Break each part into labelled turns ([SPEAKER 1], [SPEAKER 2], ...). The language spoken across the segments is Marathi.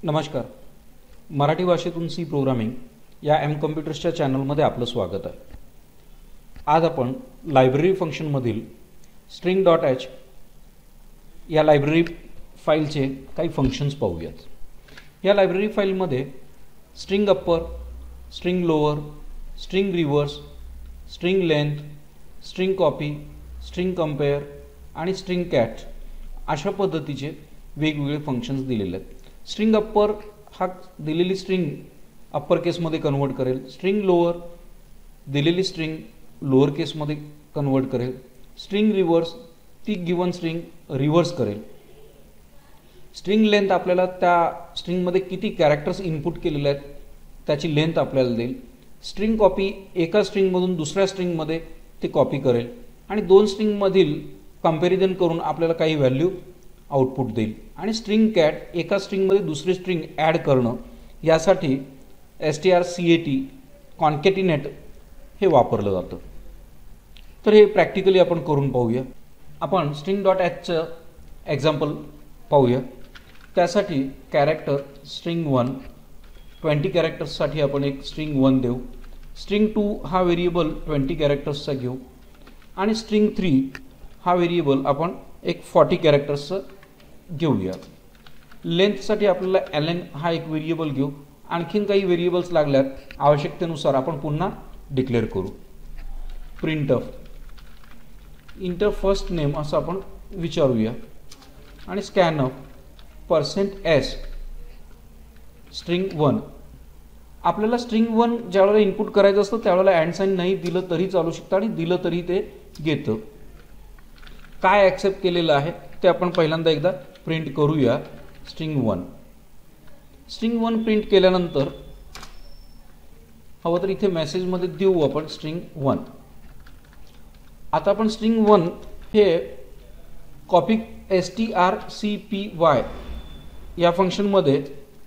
[SPEAKER 1] नमस्कार. मराठी भाषेतून सी प्रोग्रामिंग या एम कम्प्युटर्सच्या चॅनलमध्ये आपलं स्वागत आहे. आज आपण लायब्ररी फंक्शनमधील string.h या लायब्ररी फाईलचे काही फंक्शन्स पाहूयात. या लायब्ररी फाईलमध्ये string upper, string lower, string reverse, string length, string copy, string compare आणि स्ट्रिंग कॅट अशा पद्धतीचे वेगवेगळे फंक्शन्स दिलेले आहेत. स्ट्रिंग अप्पर हा दिलेली स्ट्रिंग अप्पर केसमध्ये कन्वर्ट करेल. स्ट्रिंग लोअर दिलेली स्ट्रिंग लोअर केसमध्ये कन्वर्ट करेल. स्ट्रिंग रिव्हर्स ती गिवन स्ट्रिंग रिव्हर्स करेल. स्ट्रिंग लेंथ आपल्याला त्या स्ट्रिंगमध्ये किती कॅरेक्टर्स इनपुट केलेले आहेत त्याची लेंथ आपल्याला देईल. स्ट्रिंग कॉपी एका स्ट्रिंगमधून दुसऱ्या स्ट्रिंगमध्ये ते कॉपी करेल आणि दोन स्ट्रिंगमधील कंपॅरिझन करून आपल्याला काही व्हॅल्यू आउटपुट देईल. आणि स्ट्रिंग कॅट एका स्ट्रिंगमध्ये दुसरी स्ट्रिंग ॲड करणं यासाठी strcat कॉन्कॅटिनेट हे वापरलं जातं. तर हे प्रॅक्टिकली आपण करून पाहूया. आपण string.hचं एक्झाम्पल पाहूया. त्यासाठी कॅरेक्टर स्ट्रिंग 1 20 कॅरेक्टर्ससाठी आपण एक स्ट्रिंग 1 देऊ. स्ट्रिंग 2 हा व्हेरिएबल 20 कॅरेक्टर्सचा घेऊ आणि स्ट्रिंग 3 हा व्हेरिएबल आपण एक 40 कॅरेक्टर्सचा घेऊया. लेंथसाठी आपल्याला ln हा एक व्हेरिएबल घेऊ. आणखीन काही व्हेरिएबल्स लागल्यात आवश्यकतेनुसार आपण पुन्हा डिक्लेअर करू. प्रिंटफ इंटर फर्स्ट नेम असं आपण विचारूया आणि स्कॅनफ %s स्ट्रिंग 1. आपल्याला स्ट्रिंग 1 ज्यावेळेला इनपुट करायचं असतं त्यावेळेला अँड साइन नाही दिलं तरी चालू शकतं आणि दिलं तरी ते घेतं. काय ॲक्सेप्ट केलेलं आहे ते आपण पहिल्यांदा एकदा प्रिंट करूया. स्ट्रिंग 1 प्रिंट केल्यानंतर हवं तर इथे मेसेजमध्ये देऊ आपण स्ट्रिंग 1. आता आपण स्ट्रिंग 1 हे कॉपी strcpy या फंक्शनमध्ये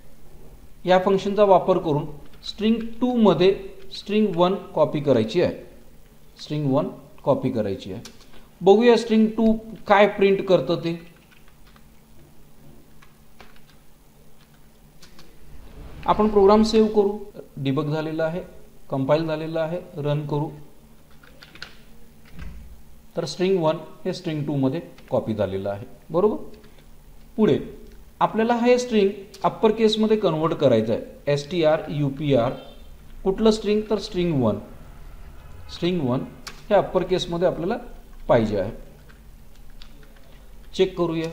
[SPEAKER 1] या फंक्शनचा वापर करून स्ट्रिंग 2 मध्ये स्ट्रिंग 1 कॉपी करायची आहे. स्ट्रिंग 1 कॉपी करायची आहे. बघूया स्ट्रिंग 2 काय प्रिंट करतं ते. आपण प्रोग्राम सेव्ह करू. डिबग झालेला आहे, कंपाईल झालेला आहे, रन करू. तर स्ट्रिंग 1 हे स्ट्रिंग 2 मध्ये कॉपी झालेलं आहे. बरोबर. पुढे आपल्याला हे स्ट्रिंग अप्पर केसमध्ये कन्वर्ट करायचं आहे. strupr कुठलं स्ट्रिंग तर स्ट्रिंग 1. स्ट्रिंग 1 हे अप्पर केसमध्ये आपल्याला पाहिजे आहे. चेक करूया.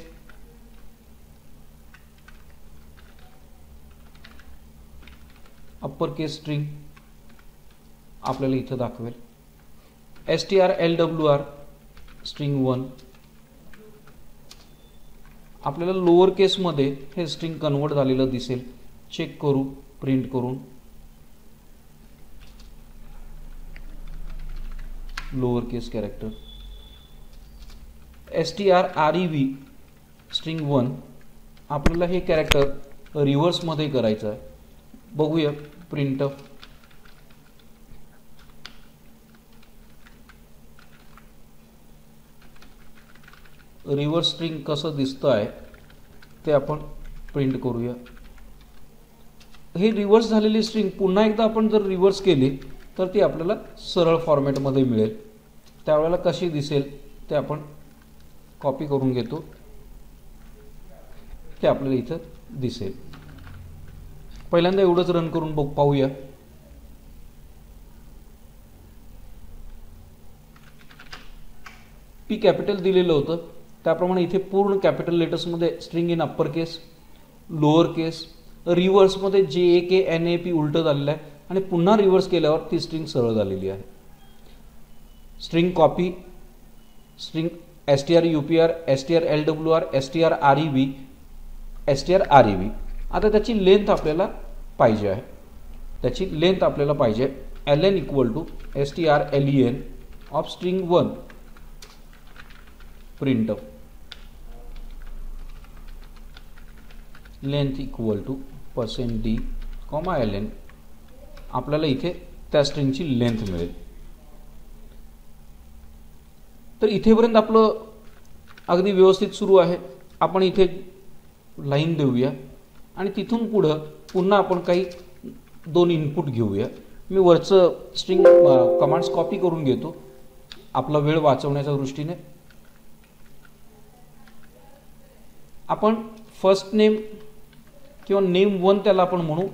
[SPEAKER 1] अप्पर केस स्ट्रिंग आपल्याला इथं दाखवेल. strlwr स्ट्रिंग 1 आपल्याला लोअर केसमध्ये हे स्ट्रिंग कन्वर्ट झालेलं दिसेल. चेक करू प्रिंट करून. Lower case character. strrev string 1 आपल्याला हे कॅरेक्टर रिव्हर्समध्ये करायचं आहे. बघूया प्रिंटफ. रिव्हर्स स्ट्रिंग कसं दिसतं आहे ते आपण प्रिंट करूया. हे रिव्हर्स झालेली स्ट्रिंग पुन्हा एकदा आपण जर रिव्हर्स केली तर ती आपल्याला सरळ फॉर्मॅटमध्ये मिळेल. त्यावेळेला कशी दिसेल ते आपण कॉपी करून घेतो. ते आपल्याला इथं दिसेल. पहिल्यांदा एवढंच रन करून पाहूया. पी कॅपिटल दिलेलं होतं त्याप्रमाणे इथे पूर्ण कॅपिटल लेटर्समध्ये string in upper case, lower case, रिव्हर्समध्ये JAKNAP उलटं झालेलं आहे आणि पुन्हा रिव्हर्स केल्यावर ती स्ट्रिंग सरळ झालेली आहे. String copy, string strupr, strlwr, strrev. आता त्याची लेंथ आपल्याला पाहिजे आहे. त्याची लेंथ आपल्याला पाहिजे ln equal to strlen of string 1 printf length equal to %d, ln. आपल्याला इथे त्या स्ट्रिंगची लेंथ मिळेल. तर इथेपर्यंत आपलं अगदी व्यवस्थित सुरू आहे. आपण इथे लाईन देऊया आणि तिथून पुढं पुन्हा आपण काही दोन इनपुट घेऊया. मी वरचं स्ट्रिंग कमांड्स कॉपी करून घेतो आपला वेळ वाचवण्याच्या दृष्टीने. आपण फर्स्ट नेम किंवा नेम 1 त्याला आपण म्हणू.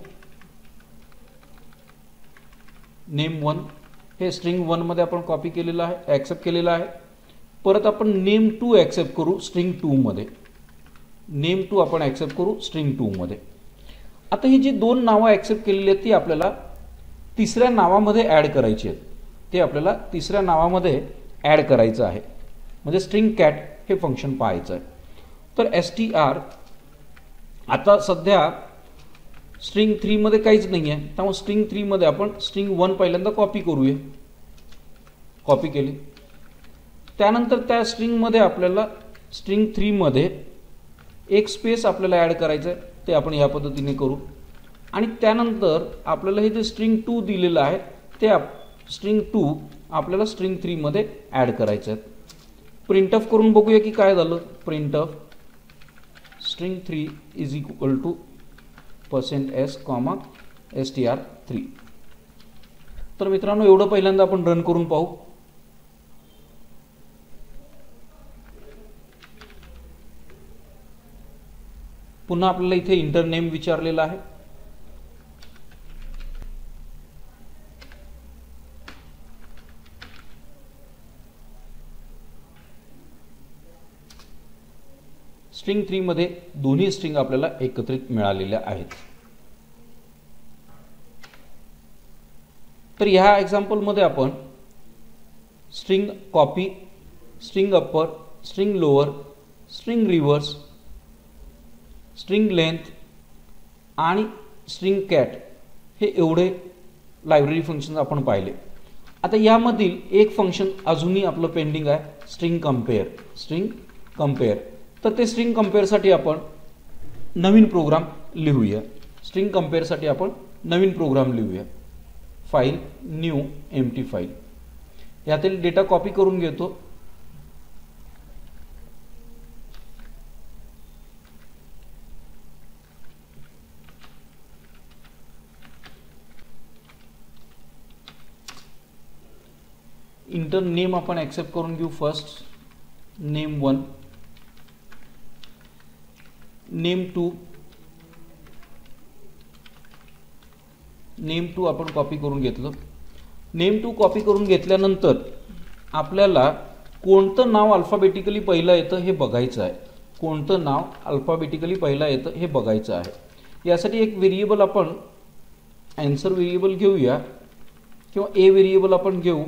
[SPEAKER 1] नेम 1 हे स्ट्रिंग 1 मध्ये आपण कॉपी केलेलं आहे, ॲक्सेप्ट केलेलं आहे. परत आपण नेम 2 ॲक्सेप्ट करू स्ट्रिंग 2 मध्ये. नेम 2 आपण ॲक्सेप्ट करू स्ट्रिंग 2 मध्ये. आता ही जी दोन नावं ॲक्सेप्ट केलेली आहेत ती आपल्याला तिसऱ्या नावामध्ये ॲड करायची आहेत. ते आपल्याला तिसऱ्या नावामध्ये ॲड करायचं आहे. म्हणजे स्ट्रिंग कॅट हे फंक्शन पाहायचं आहे. तर str आता सध्या स्ट्रिंग 3 मध्ये काहीच नाही आहे, त्यामुळे स्ट्रिंग 3 मध्ये आपण स्ट्रिंग 1 पहिल्यांदा कॉपी करूया. कॉपी केली. त्यानंतर त्या स्ट्रिंग मध्ये आपल्याला स्ट्रिंग 3 मध्ये एक स्पेस आपल्याला ॲड करायचं आहे, ते आपण या पद्धतीने करू. आणि त्यानंतर आपल्याला हे जे स्ट्रिंग 2 दिलेलं आहे ते स्ट्रिंग 2 आपल्याला स्ट्रिंग 3 मध्ये ॲड करायचं आहे. प्रिंट ऑफ करून बघूया की काय झालं. Print of string 3 is equal to %s, str3. तर मित्रांनो एवढं पहिल्यांदा आपण रन करून पाहू. पुन्हा आपल्याला इथे इंटर नेम विचारलेला आहे. स्ट्रिंग 3 मध्ये दोन्ही स्ट्रिंग आपल्याला एकत्रित मिळालेल्या आहेत. तर ह्या एक्झाम्पल मध्ये आपण string copy, string upper, string lower, string reverse, string length आणि स्ट्रिंग कॅट हे एवढे लायब्ररी फंक्शन्स आपण पाहिले. आता यामधील एक फंक्शन अजूनही आपलं पेंडिंग आहे, स्ट्रिंग कंपेअर. String compare. तर ते स्ट्रिंग कंपेअरसाठी आपण नवीन प्रोग्राम लिहूया. स्ट्रिंग कंपेअरसाठी आपण नवीन प्रोग्राम लिहूया. File, new, empty file. यातील डेटा कॉपी करून घेतो. इंटर नेम आपण ॲक्सेप्ट करून घेऊ. फर्स्ट नेम 1, नेम 2, नेम 2 आपण कॉपी करून घेतलं. नेम 2 कॉपी करून घेतल्यानंतर आपल्याला कोणतं नाव अल्फाबेटिकली पहिलं येतं हे बघायचं आहे. कोणतं नाव अल्फाबेटिकली पहिलं येतं हे बघायचं आहे. यासाठी एक व्हेरिएबल आपण आन्सर व्हेरिएबल घेऊया किंवा ए व्हेरिएबल आपण घेऊ.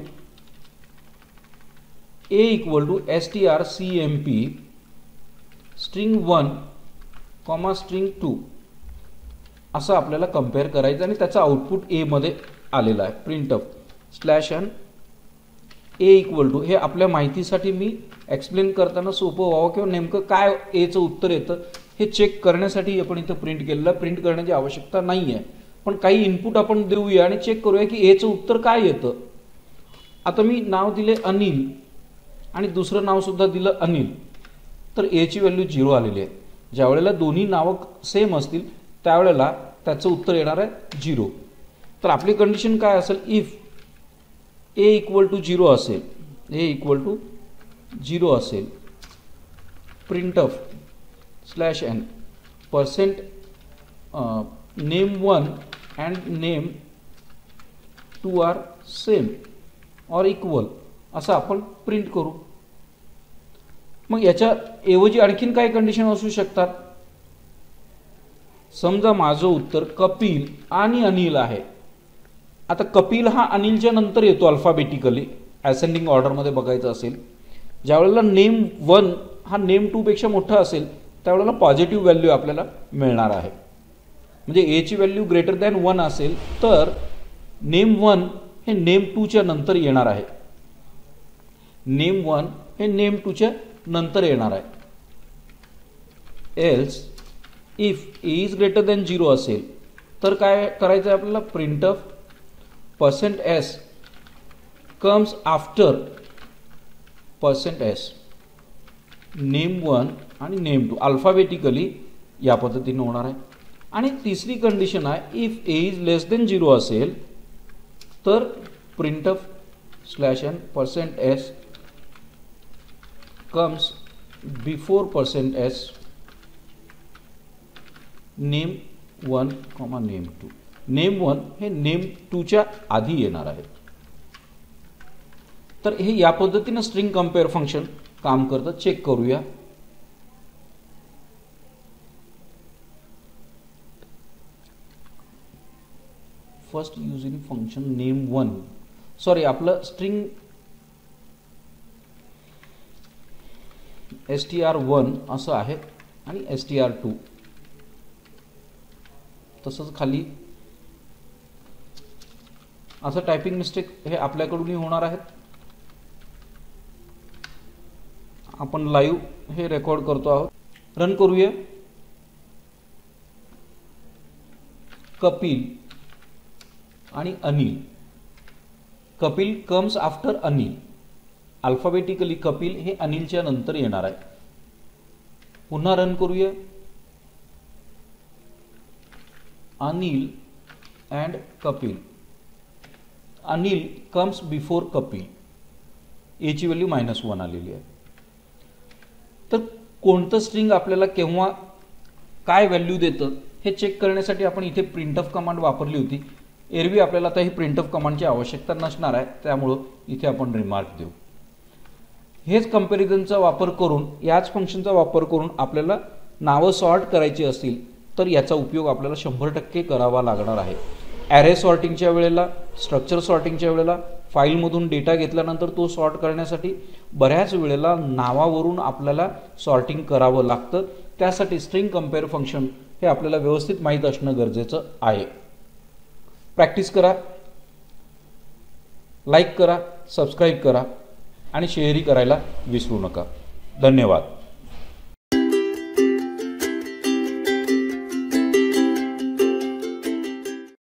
[SPEAKER 1] a equal to strcmp string 1 comma string 2 असं आपल्याला कंपेअर करायचं आणि त्याचा आउटपुट ए मध्ये आलेला आहे. Print of /n a equal to, हे आपल्या माहितीसाठी मी एक्सप्लेन करताना सोपं व्हावं किंवा नेमकं काय एचं उत्तर येतं हे चेक करण्यासाठी आपण इथं प्रिंट केलेलं. प्रिंट करण्याची आवश्यकता नाही आहे, पण काही इनपुट आपण देऊया आणि चेक करूया की एचं उत्तर काय येतं. आता मी नाव दिले अनिल आणि दुसरं नाव सुद्धा दिलं अनिल, तर ए ची व्हॅल्यू 0 आलेली आहे. ज्या वेळेला दोन्ही नावं सेम असतील त्यावेळेला त्याचं उत्तर येणार आहे 0. तर आपली कंडिशन काय असेल, इफ ए इक्वल टू 0 असेल, ए इक्वल टू 0 असेल, print of /n percent name 1 and name 2 are same और इक्वल असं आपण प्रिंट करू. मग याच्या ऐवजी आणखीन काय कंडिशन असू शकतात. समजा माझं उत्तर कपिल आणि अनिल आहे. आता कपिल हा अनिलच्या नंतर येतो अल्फाबेटिकली, असेंडिंग ऑर्डरमध्ये बघायचं असेल. ज्यावेळेला नेम 1 हा नेम 2 पेक्षा मोठा असेल त्यावेळेला पॉझिटिव्ह व्हॅल्यू आपल्याला मिळणार आहे. म्हणजे ए ची व्हॅल्यू ग्रेटर दॅन 1 असेल तर नेम 1 हे नेम 2 च्या नंतर येणार आहे. नेम 1 हे नेम 2 च्या नंतर येणार आहे. Else if a is greater than 0 असेल तर काय करायचं आहे आपल्याला, प्रिंट ऑफ %s comes after %s name 1 आणि नेम 2 अल्फाबेटिकली या पद्धतीने होणार आहे. आणि तिसरी कंडिशन आहे, if a is less than 0 असेल तर printf /n%s comes before %s name1, name2. name1 हे name2च्या आधी येणार आहे. तर हे या पद्धतीने स्ट्रिंग कंपेअर फंक्शन काम करतं. चेक करूया. First using function name1, sorry आपलं स्ट्रिंग str1 असं आहे आणि str2 तसंच खाली असं टायपिंग मिस्टेक हे आपल्याकडूनही होणार आहेत. आपण लाईव्ह हे रेकॉर्ड करतो आहोत. रन करूया. कपिल आणि Anil. Kapil comes after Anil. Alphabetically Kapil हे अनिलच्या नंतर येणार आहे. पुन्हा रन करूया. Anil and Kapil. Anil comes before Kapil. एची व्हॅल्यू -1 आलेली आहे. तर कोणतं स्ट्रिंग आपल्याला केव्हा काय व्हॅल्यू देतं हे चेक करण्यासाठी आपण इथे प्रिंटफ कमांड वापरली होती. एरवी आपल्याला आता ही प्रिंटफ कमांडची आवश्यकता नसणार आहे, त्यामुळं इथे आपण रिमार्क देऊ. हेच कंपॅरिझनचा वापर करून, याच फंक्शनचा वापर करून आपल्याला नावं सॉर्ट करायची असतील तर याचा उपयोग आपल्याला 100% करावा लागणार आहे. ॲरे सॉर्टिंगच्या वेळेला, स्ट्रक्चर सॉर्टिंगच्या वेळेला, फाईलमधून डेटा घेतल्यानंतर तो सॉर्ट करण्यासाठी बऱ्याच वेळेला नावावरून आपल्याला सॉर्टिंग करावं लागतं. त्यासाठी स्ट्रिंग कंपेअर फंक्शन हे आपल्याला व्यवस्थित माहीत असणं गरजेचं आहे. प्रॅक्टिस करा, लाईक करा, सबस्क्राईब करा आणि शेअरही करायला विसरू नका. धन्यवाद.